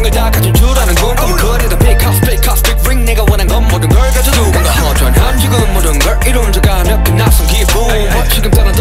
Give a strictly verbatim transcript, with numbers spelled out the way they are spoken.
걸 다 가진 줄 아는 군 거리다 big house big house big ring 내가 원한 건 모든 걸 가져도 뭔가 허전한 지금 모든 걸 이룬 적 아는 그 낯선 기분 지금 떠난